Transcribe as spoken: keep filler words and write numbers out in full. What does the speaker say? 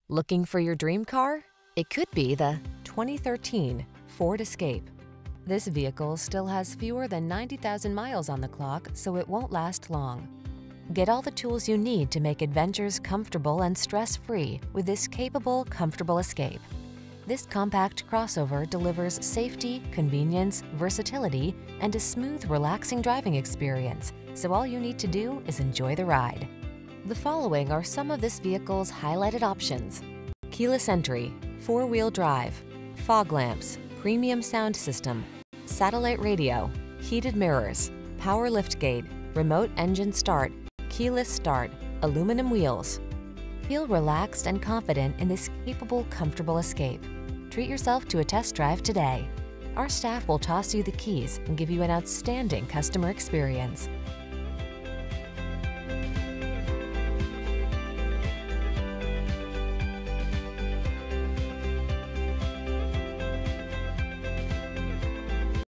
Looking for your dream car? It could be the twenty thirteen Ford Escape. This vehicle still has fewer than ninety thousand miles on the clock, so it won't last long. Get all the tools you need to make adventures comfortable and stress-free with this capable, comfortable Escape. This compact crossover delivers safety, convenience, versatility, and a smooth, relaxing driving experience, so all you need to do is enjoy the ride. The following are some of this vehicle's highlighted options: keyless entry, four-wheel drive, fog lamps, premium sound system, satellite radio, heated mirrors, power liftgate, remote engine start, keyless start, aluminum wheels. Feel relaxed and confident in this capable, comfortable Escape. Treat yourself to a test drive today. Our staff will toss you the keys and give you an outstanding customer experience.